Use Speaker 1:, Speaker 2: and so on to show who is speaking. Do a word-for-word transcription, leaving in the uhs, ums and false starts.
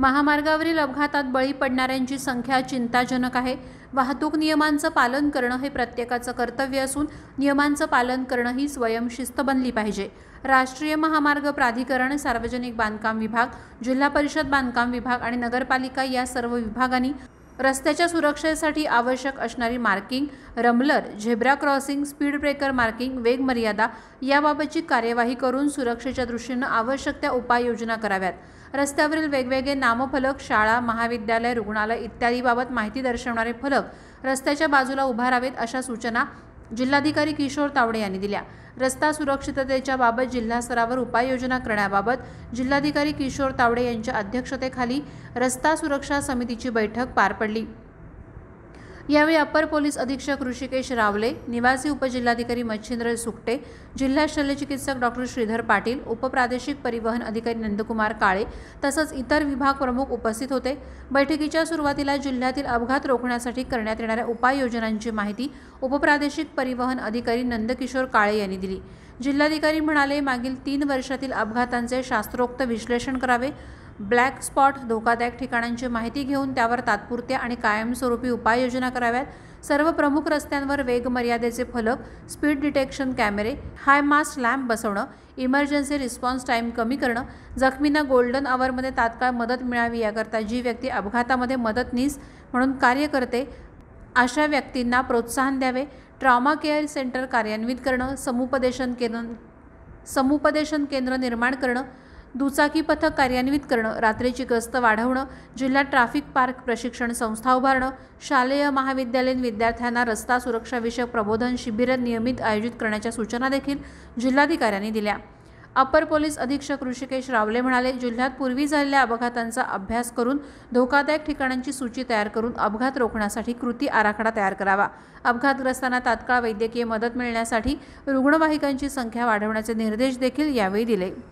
Speaker 1: महामार्गावरील अपघातात बळी पडणाऱ्यांची संख्या चिंताजनक आहे। वाहतूक नियमांचं पालन करणं हे प्रत्येकाचं कर्तव्य असून नियमांचं पालन करणं ही स्वयंशिस्त बनली पाहिजे। राष्ट्रीय महामार्ग प्राधिकरण, सार्वजनिक बांधकाम विभाग, जिल्हा परिषद बांधकाम विभाग आणि नगरपालिका या सर्व विभागांनी रस्त्याच्या सुरक्षेसाठी आवश्यक असणारी marking, rumbler, zebra crossing, speed breaker marking, वेग मर्यादा याबाबतची कार्यवाही करून सुरक्षेच्या दृष्टीने आवश्यक त्या उपाययोजना कराव्यात। रस्त्यावरील वेगवेगळे नामफलक, शाळा, महाविद्यालय, रुग्णालय इत्यादीबाबत माहिती दर्शवणारे फलक रस्त्याच्या बाजूला उभारावेत अशा सूचना जिल्हाधिकारी किशोर तावडे यांनी दिल्या। रस्ता सुरक्षिततेच्या बाबत जिल्हा स्तरावर उपाययोजना करण्याबाबत जिल्हाधिकारी किशोर तावडे यांच्या अध्यक्षतेखाली रस्ता सुरक्षा समितीची बैठक पार पडली। यावेळी अपर पोलीस अधीक्षक ऋषिकेश रावले, निवासी उपजिल्हाधिकारी मच्छिंद्र सुकटे, जिल्हा शल्यचिकित्सक डॉक्टर श्रीधर पाटील, उपप्रादेशिक परिवहन अधिकारी नंदकुमार काळे तसंच इतर विभाग प्रमुख उपस्थित होते। बैठकीच्या सुरुवातीला जिल्ह्यातील अपघात रोखण्यासाठी करण्यात येणाऱ्या उपाययोजनांची माहिती उपप्रादेशिक परिवहन अधिकारी नंदकिशोर काळे यांनी दिली। जिल्हाधिकारी म्हणाले, मागील तीन वर्षातील अपघातांचे शास्त्रोक्त विश्लेषण करावे, ब्लॅक स्पॉट धोकादायक ठिकाणांची माहिती घेऊन त्यावर तात्पुरत्या आणि कायमस्वरूपी उपाययोजना कराव्यात। सर्व प्रमुख रस्त्यांवर वेग मर्यादेचे फलक, स्पीड डिटेक्शन कॅमेरे, हाय मास्ट लॅम्प बसवणं, इमर्जन्सी रिस्पॉन्स टाईम कमी करणं, जखमींना गोल्डन आवरमध्ये तात्काळ मदत मिळावी याकरता जी व्यक्ती अपघातामध्ये मदतनीस म्हणून कार्य करते अशा व्यक्तींना प्रोत्साहन द्यावे, ट्रॉमा केअर सेंटर कार्यान्वित करणं, समुपदेशन केंद्र समुपदेशन केंद्र निर्माण करणं, दुचाकी पथक कार्यान्वित करणं, रात्रीची गस्त वाढवणं, जिल्ह्यात ट्रॅफिक पार्क प्रशिक्षण संस्था उभारणं, शालेय महाविद्यालयीन विद्यार्थ्यांना रस्ता सुरक्षाविषयक प्रबोधन शिबिर नियमित आयोजित करण्याच्या सूचना देखील जिल्हाधिकाऱ्यांनी दिल्या। अपर पोलीस अधीक्षक ऋषिकेश रावले म्हणाले, जिल्ह्यात पूर्वी झालेल्या अपघातांचा अभ्यास करून धोकादायक ठिकाणांची सूची तयार करून अपघात रोखण्यासाठी कृती आराखडा तयार करावा। अपघातग्रस्तांना तात्काळ वैद्यकीय मदत मिळण्यासाठी रुग्णवाहिकांची संख्या वाढवण्याचे निर्देश देखील यावेळी दिले।